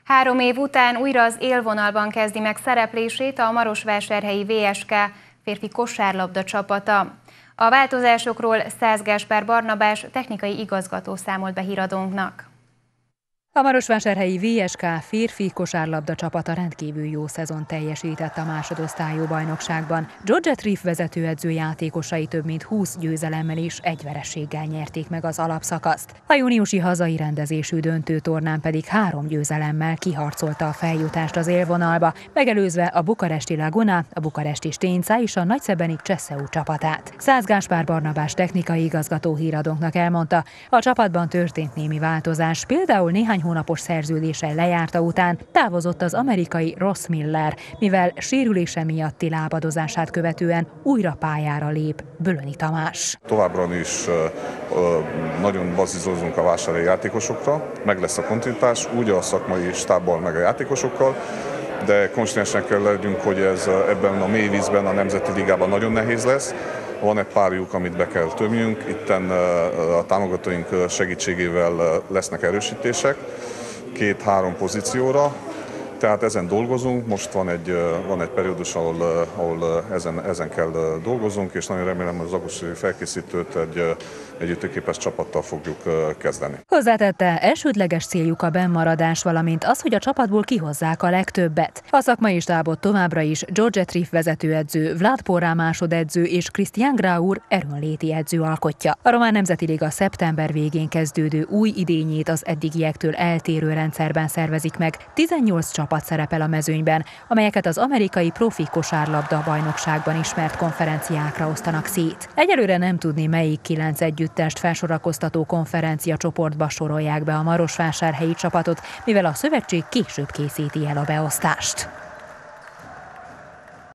3 év után újra az élvonalban kezdi meg szereplését a marosvásárhelyi VSK férfi kosárlabda csapata. A változásokról Szász Gáspár Barnabás technikai igazgató számolt be híradónknak. A marosvásárhelyi VSK férfi kosárlabda csapata rendkívül jó szezon teljesített a másodosztályú bajnokságban. Georgette Riff vezetőedző játékosai több mint 20 győzelemmel és 1 vereséggel nyerték meg az alapszakaszt. A júniusi hazai rendezésű döntőtornán pedig 3 győzelemmel kiharcolta a feljutást az élvonalba, megelőzve a bukaresti Laguna, a bukaresti Stényca és a nagyszebenik Cseszeu csapatát. Szász Gáspár Barnabás technikai igazgató híradónknak elmondta, a csapatban történt némi változás, például néhány hónapos szerződése lejárta után távozott az amerikai Ross Miller, mivel sérülése miatti lábadozását követően újra pályára lép Bölöni Tamás. Továbbra is nagyon bazizózunk a vásárhelyi játékosokra, meg lesz a kontinuitás, úgy a szakmai stábbal, meg a játékosokkal, de konstánsan kell legyünk, hogy ez ebben a mély vízben, a Nemzeti Ligában nagyon nehéz lesz. Van egy pár lyuk, amit be kell tömjünk, itten a támogatóink segítségével lesznek erősítések 2-3 pozícióra, tehát ezen dolgozunk, most van egy periódus, ahol ezen kell dolgozunk, és nagyon remélem, hogy az augusztusi felkészítőt egy ütőképes csapattal fogjuk kezdeni. Hozzátette, elsődleges céljuk a bennmaradás, valamint az, hogy a csapatból kihozzák a legtöbbet. A szakmai stábot továbbra is Georgette Riff vezetőedző, Vlad Porrá másodedző és Christian Graur erőnléti edző alkotja. A Román Nemzeti Liga szeptember végén kezdődő új idényét az eddigiektől eltérő rendszerben szervezik meg. 18 csapat szerepel a mezőnyben, amelyeket az amerikai profi kosárlabda bajnokságban ismert konferenciákra osztanak szét. Egyelőre nem tudni, melyik 9 együttest felsorakoztató konferencia csoportba sorolják be a marosvásárhelyi csapatot, mivel a szövetség később készíti el a beosztást.